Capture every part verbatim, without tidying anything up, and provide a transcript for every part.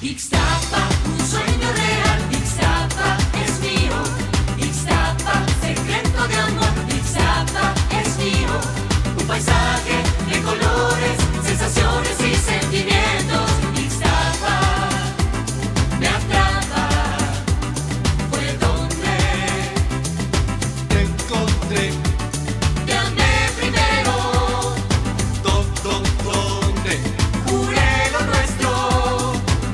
Ixtapa, un sueño real. Ixtapa es mío. Ixtapa, secreto de amor. Ixtapa es mío. Un paisaje de colores, sensaciones y sentimientos. Ixtapa me atrapa. Fue donde te encontré. te amé primero. Do, do, ¿dónde? Juré lo nuestro.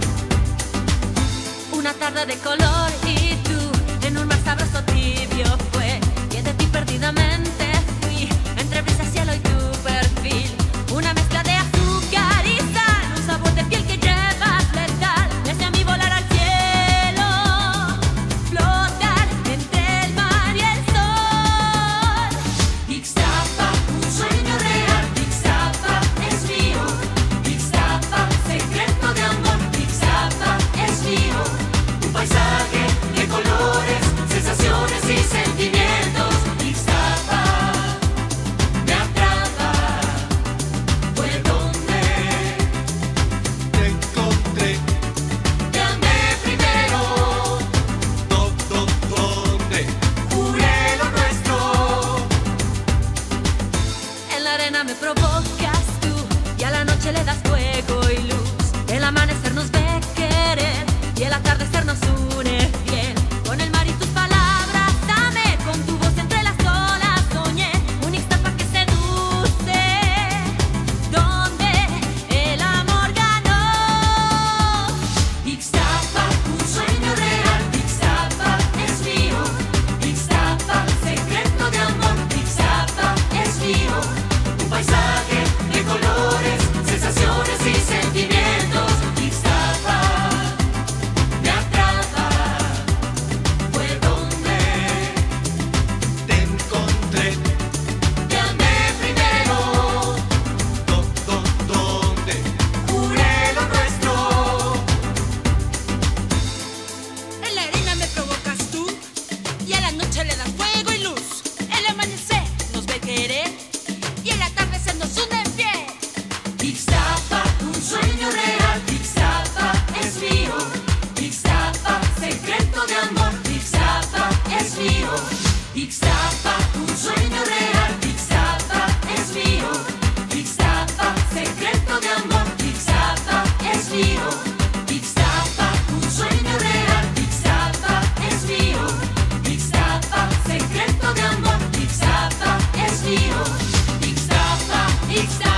Una tarde de color y tú en un mar sabroso tibio fue. Y de ti perdidamente fui entre brisa, cielo y tu perfil. Una mezcla de azúcar y sal, un sabor de piel que llevas letal. Desde a mí volar al cielo, flotar entre el mar y el sol. Ixtapa, un sueño real. Ixtapa es mío. Ixtapa, secreto de amor. Ixtapa es mío. Un paisaje de colores, sensaciones y sentimientos. Ixtapa me atrapa. Fue donde Te encontré. te amé primero. Do, do, ¿dónde? Juré lo nuestro. En la arena me provocas tú y a la noche le das fuego y luz. El amanecer nos ve querer y el atardecer nos une fiel. Con el mar y tus palabras dame, con tu voz entre las olas soñé. Un Ixtapa que seduce, donde el amor ganó. Ixtapa, un sueño real. Ixtapa es mío. Ixtapa, secreto de amor. Ixtapa es mío. Un paisaje de colores, sensaciones y sentimientos. Ixtapa me atrapa. Fue donde Te encontré. te amé primero. Do, do, ¿dónde? Juré lo nuestro. En la arena me provocas tú y a la noche le das fuego y luz. El amanecer nos ve querer y el atardecer nos une fiel. Ixtapa, un sueño real. Ixtapa es mío. Ixtapa, secreto de amor. Ixtapa es mío. Ixtapa, un sueño real. Ixtapa es mío. Ixtapa, secreto de amor. Ixtapa es mío. Ixtapa, un sueño real. Ixtapa es mío. Ixtapa, secreto de amor. Ixtapa es mío. Ixtapa, Ixtapa.